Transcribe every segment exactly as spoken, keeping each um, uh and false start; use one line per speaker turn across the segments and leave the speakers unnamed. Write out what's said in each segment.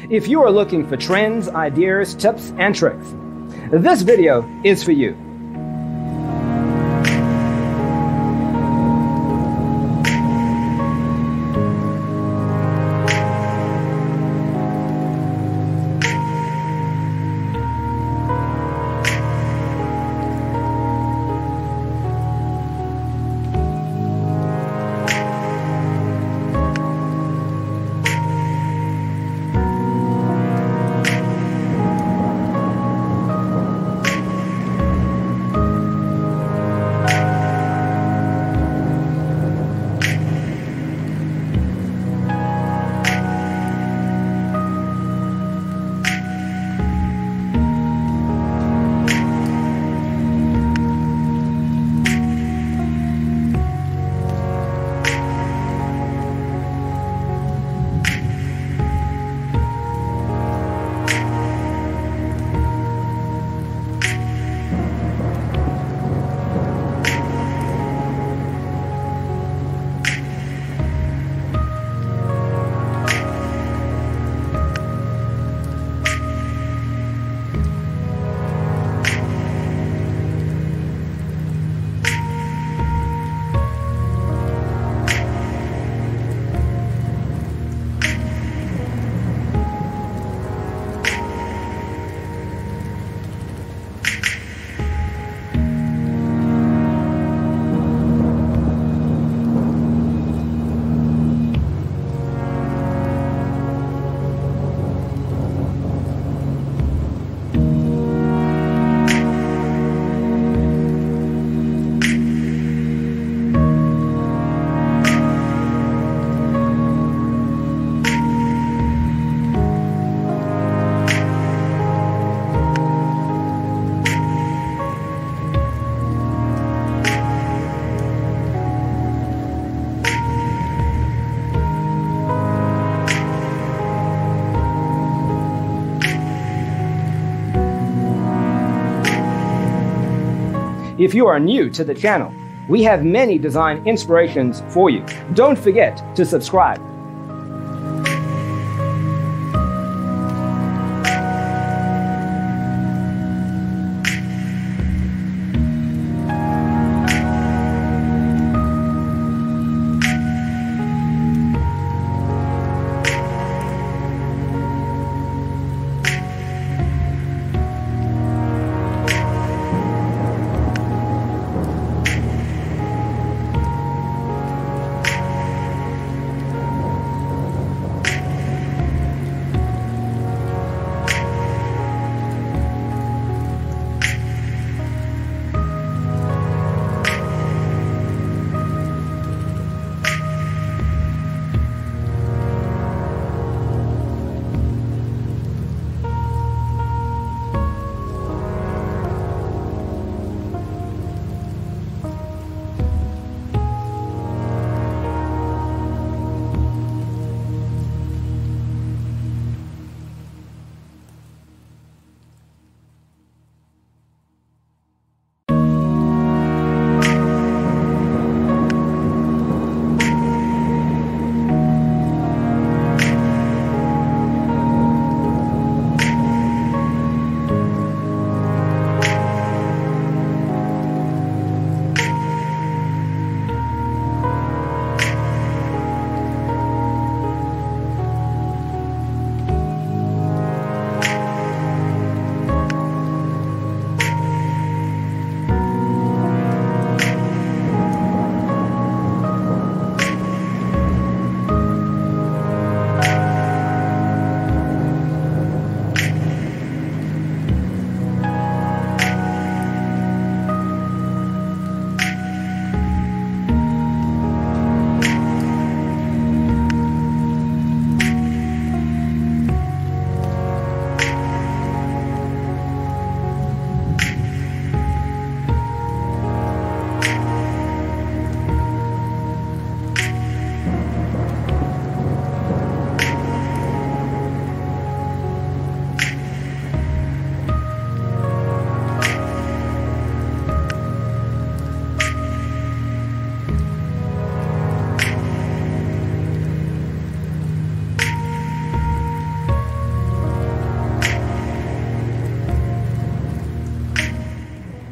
If you are looking for trends, ideas, tips, and tricks, this video is for you. If you are new to the channel, we have many design inspirations for you. Don't forget to subscribe.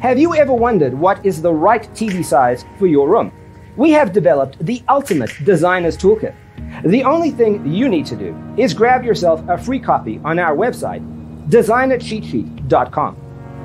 Have you ever wondered what is the right T V size for your room? We have developed the ultimate designer's toolkit. The only thing you need to do is grab yourself a free copy on our website, designer cheat sheet dot com.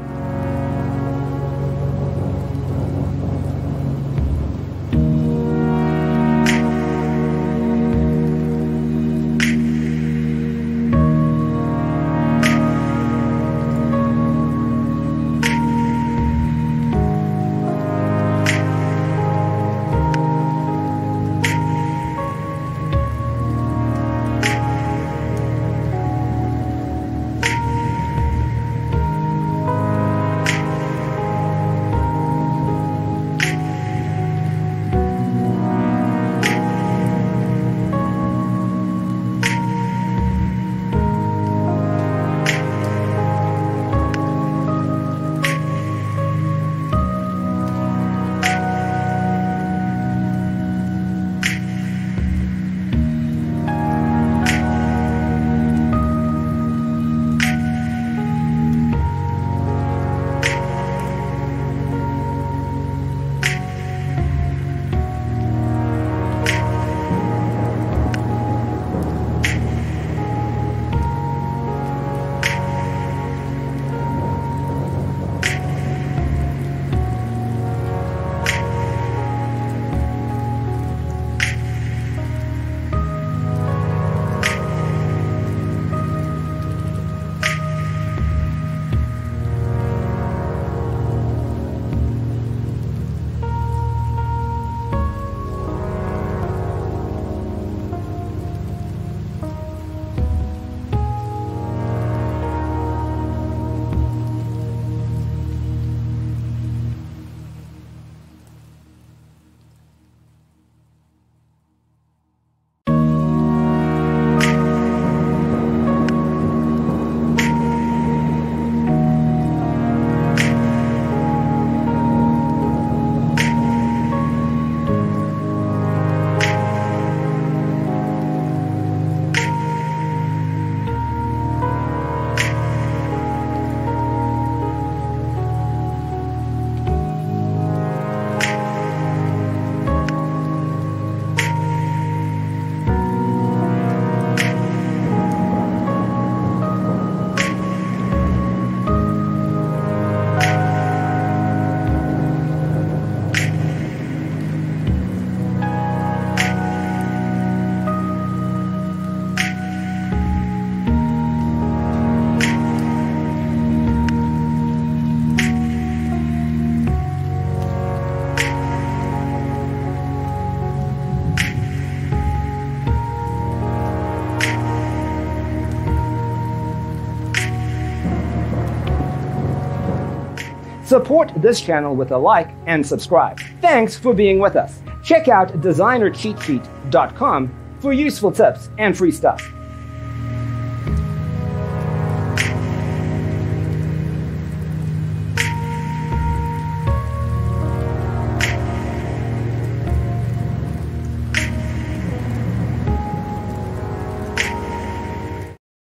Support this channel with a like and subscribe. Thanks for being with us. Check out designer cheat sheet dot com for useful tips and free stuff.